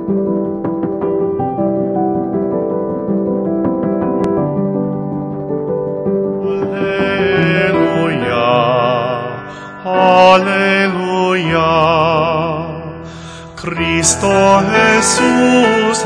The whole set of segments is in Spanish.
Cristo Jesús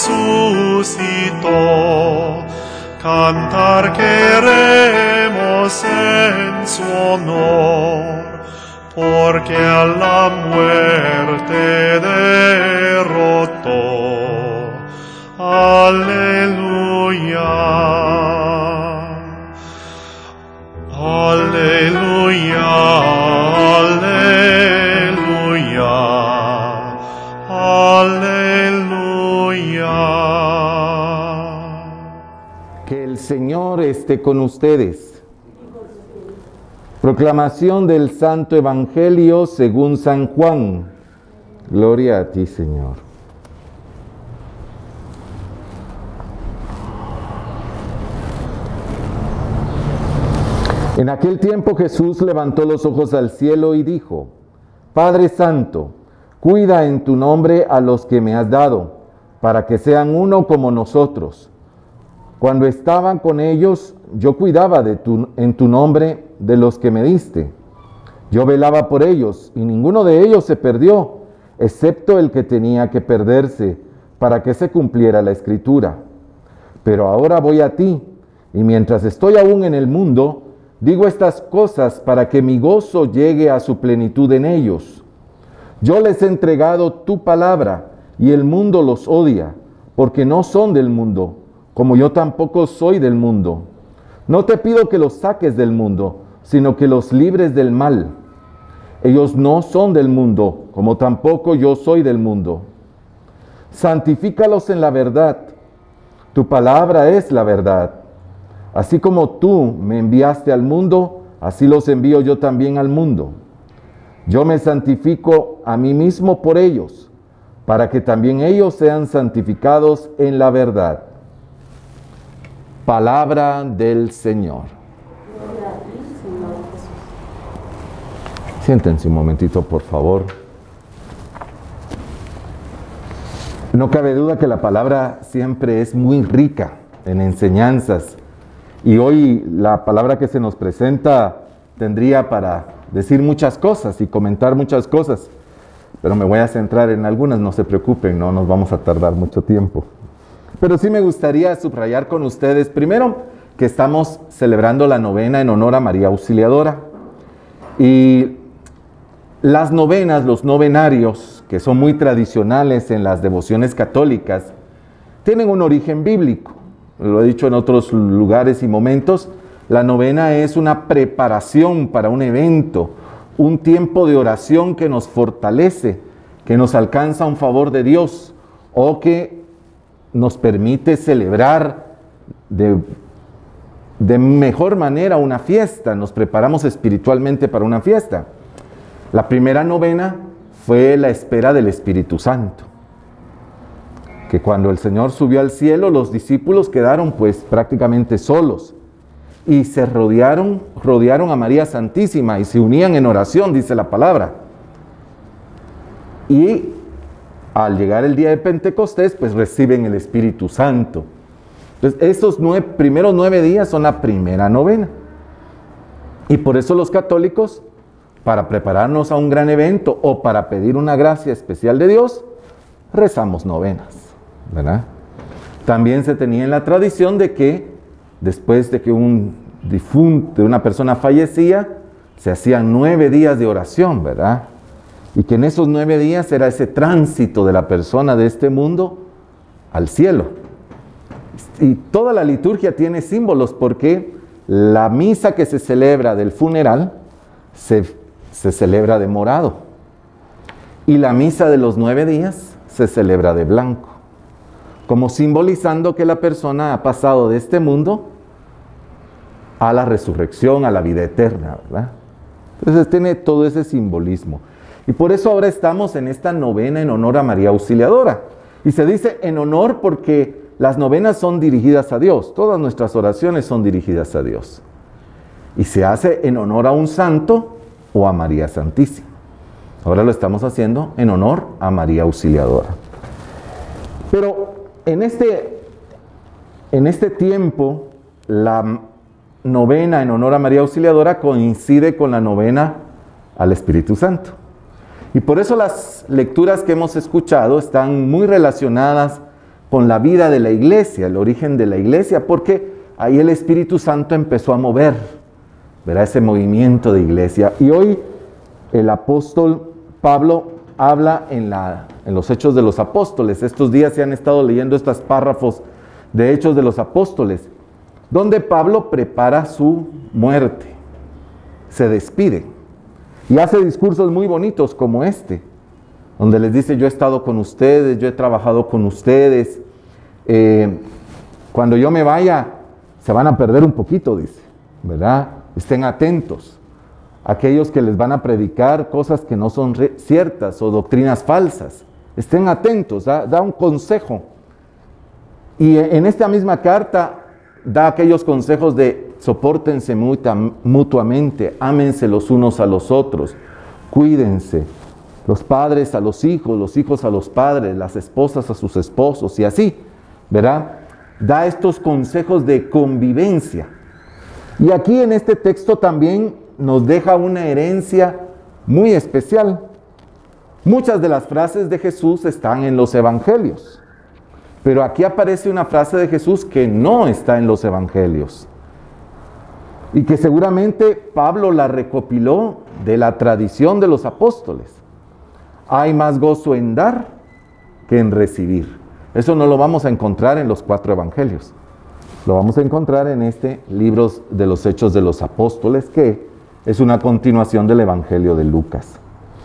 resucitó, cantar queremos en su honor, porque a la muerte derrotó. Aleluya. Aleluya. Que el Señor esté con ustedes. Proclamación del Santo Evangelio según San Juan. Gloria a ti, Señor. En aquel tiempo Jesús levantó los ojos al cielo y dijo: Padre Santo, cuida en tu nombre a los que me has dado, para que sean uno como nosotros. Cuando estaban con ellos, yo cuidaba en tu nombre de los que me diste. Yo velaba por ellos, y ninguno de ellos se perdió, excepto el que tenía que perderse, para que se cumpliera la Escritura. Pero ahora voy a ti, y mientras estoy aún en el mundo, digo estas cosas para que mi gozo llegue a su plenitud en ellos. Yo les he entregado tu palabra, y el mundo los odia, porque no son del mundo, como yo tampoco soy del mundo. No te pido que los saques del mundo, sino que los libres del mal. Ellos no son del mundo, como tampoco yo soy del mundo. Santifícalos en la verdad. Tu palabra es la verdad. Así como tú me enviaste al mundo, así los envío yo también al mundo. Yo me santifico a mí mismo por ellos, para que también ellos sean santificados en la verdad. Palabra del Señor. Siéntense un momentito, por favor. No cabe duda que la palabra siempre es muy rica en enseñanzas. Y hoy la palabra que se nos presenta tendría para decir muchas cosas y comentar muchas cosas. Pero me voy a centrar en algunas, no se preocupen, no nos vamos a tardar mucho tiempo. Pero sí me gustaría subrayar con ustedes, primero, que estamos celebrando la novena en honor a María Auxiliadora. Y las novenas, los novenarios, que son muy tradicionales en las devociones católicas, tienen un origen bíblico. Lo he dicho en otros lugares y momentos, la novena es una preparación para un evento, un tiempo de oración que nos fortalece, que nos alcanza un favor de Dios, o que nos permite celebrar de mejor manera una fiesta, nos preparamos espiritualmente para una fiesta. La primera novena fue la espera del Espíritu Santo, que cuando el Señor subió al cielo, los discípulos quedaron pues prácticamente solos y se rodearon a María Santísima y se unían en oración, dice la palabra. Y al llegar el día de Pentecostés, pues reciben el Espíritu Santo. Entonces, esos primeros 9 días son la primera novena. Y por eso los católicos, para prepararnos a un gran evento o para pedir una gracia especial de Dios, rezamos novenas, ¿verdad? También se tenía en la tradición de que después de que un difunto, una persona fallecía, se hacían 9 días de oración, ¿verdad? Y que en esos 9 días era ese tránsito de la persona de este mundo al cielo. Y toda la liturgia tiene símbolos, porque la misa que se celebra del funeral se celebra de morado. Y la misa de los 9 días se celebra de blanco, como simbolizando que la persona ha pasado de este mundo a la resurrección, a la vida eterna, ¿verdad? Entonces tiene todo ese simbolismo. Y por eso ahora estamos en esta novena en honor a María Auxiliadora. Y se dice en honor porque las novenas son dirigidas a Dios. Todas nuestras oraciones son dirigidas a Dios. Y se hace en honor a un santo o a María Santísima. Ahora lo estamos haciendo en honor a María Auxiliadora. Pero en este tiempo, la novena en honor a María Auxiliadora coincide con la novena al Espíritu Santo. Y por eso las lecturas que hemos escuchado están muy relacionadas con la vida de la iglesia, el origen de la iglesia, porque ahí el Espíritu Santo empezó a mover, ¿verdad?, ese movimiento de iglesia. Y hoy el apóstol Pablo habla en los Hechos de los Apóstoles. Estos días se han estado leyendo estos párrafos de Hechos de los Apóstoles, donde Pablo prepara su muerte, se despide y hace discursos muy bonitos como este, donde les dice: yo he estado con ustedes, yo he trabajado con ustedes, cuando yo me vaya se van a perder un poquito, dice, ¿verdad? Estén atentos. Aquellos que les van a predicar cosas que no son ciertas o doctrinas falsas, estén atentos, da un consejo. Y en esta misma carta da aquellos consejos de sopórtense mutuamente, ámense los unos a los otros, cuídense, los padres a los hijos a los padres, las esposas a sus esposos y así, ¿verdad? Da estos consejos de convivencia. Y aquí en este texto también nos deja una herencia muy especial. Muchas de las frases de Jesús están en los evangelios, pero aquí aparece una frase de Jesús que no está en los evangelios y que seguramente Pablo la recopiló de la tradición de los apóstoles. Hay más gozo en dar que en recibir. Eso no lo vamos a encontrar en los 4 evangelios. Lo vamos a encontrar en este libro de los Hechos de los Apóstoles, que es una continuación del Evangelio de Lucas.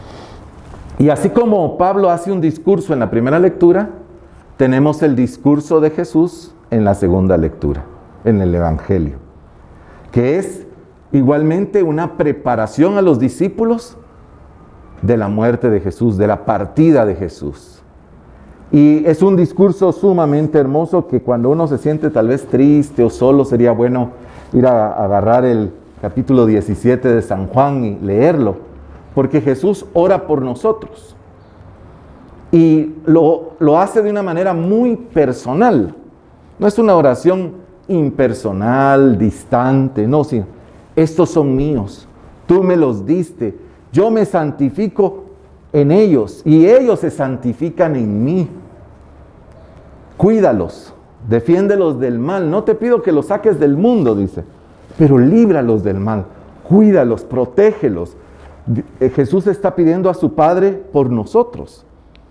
Y así como Pablo hace un discurso en la primera lectura, tenemos el discurso de Jesús en la segunda lectura, en el Evangelio, que es igualmente una preparación a los discípulos de la muerte de Jesús, de la partida de Jesús. Y es un discurso sumamente hermoso que cuando uno se siente tal vez triste o solo, sería bueno ir a agarrar el capítulo 17 de San Juan y leerlo, porque Jesús ora por nosotros. Y lo hace de una manera muy personal. No es una oración impersonal, distante, no, sino: estos son míos, tú me los diste, yo me santifico en ellos y ellos se santifican en mí. Cuídalos, defiéndelos del mal. No te pido que los saques del mundo, dice, pero líbralos del mal. Cuídalos, protégelos. Jesús está pidiendo a su Padre por nosotros.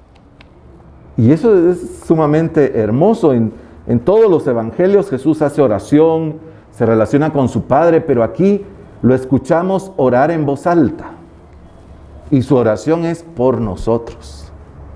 Y eso es sumamente hermoso. En todos los evangelios Jesús hace oración, se relaciona con su Padre, pero aquí lo escuchamos orar en voz alta. Y su oración es por nosotros,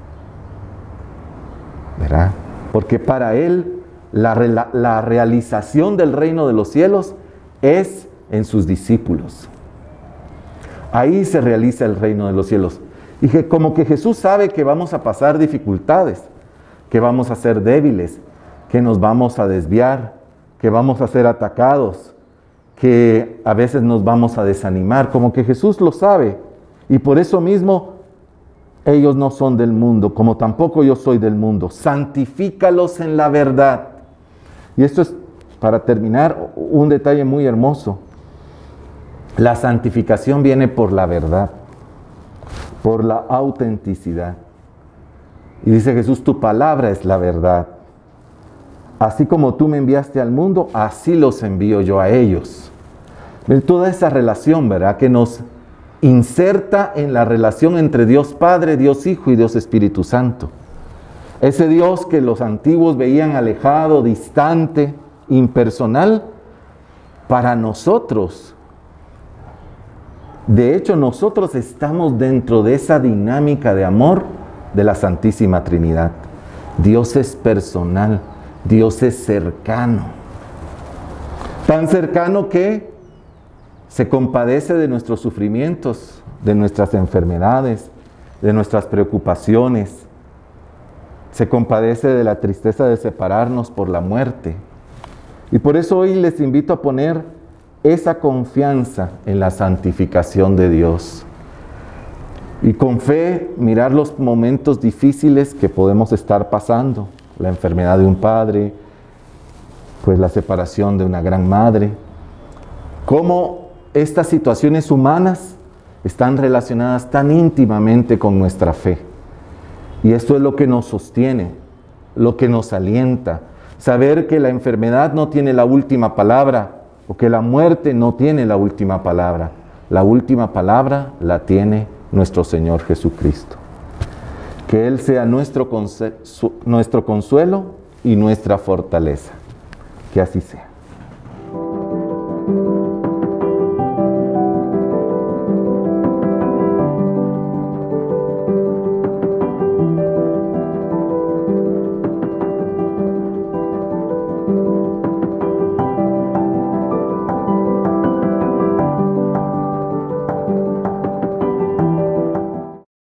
¿verdad? Porque para Él la realización del reino de los cielos es en sus discípulos. Ahí se realiza el reino de los cielos. Y que como que Jesús sabe que vamos a pasar dificultades, que vamos a ser débiles, que nos vamos a desviar, que vamos a ser atacados, que a veces nos vamos a desanimar, como que Jesús lo sabe. Y por eso mismo, ellos no son del mundo, como tampoco yo soy del mundo. Santifícalos en la verdad. Y esto es, para terminar, un detalle muy hermoso. La santificación viene por la verdad, por la autenticidad. Y dice Jesús: tu palabra es la verdad. Así como tú me enviaste al mundo, así los envío yo a ellos. Toda esa relación, ¿verdad?, que nos inserta en la relación entre Dios Padre, Dios Hijo y Dios Espíritu Santo. Ese Dios que los antiguos veían alejado, distante, impersonal, para nosotros. De hecho, nosotros estamos dentro de esa dinámica de amor de la Santísima Trinidad. Dios es personal, Dios es cercano. Tan cercano que se compadece de nuestros sufrimientos, de nuestras enfermedades, de nuestras preocupaciones. Se compadece de la tristeza de separarnos por la muerte. Y por eso hoy les invito a poner esa confianza en la santificación de Dios. Y con fe mirar los momentos difíciles que podemos estar pasando. la enfermedad de un padre, pues la separación de una gran madre. Cómo estas situaciones humanas están relacionadas tan íntimamente con nuestra fe. Y esto es lo que nos sostiene, lo que nos alienta. Saber que la enfermedad no tiene la última palabra, o que la muerte no tiene la última palabra. La última palabra la tiene nuestro Señor Jesucristo. Que Él sea nuestro consuelo y nuestra fortaleza. Que así sea.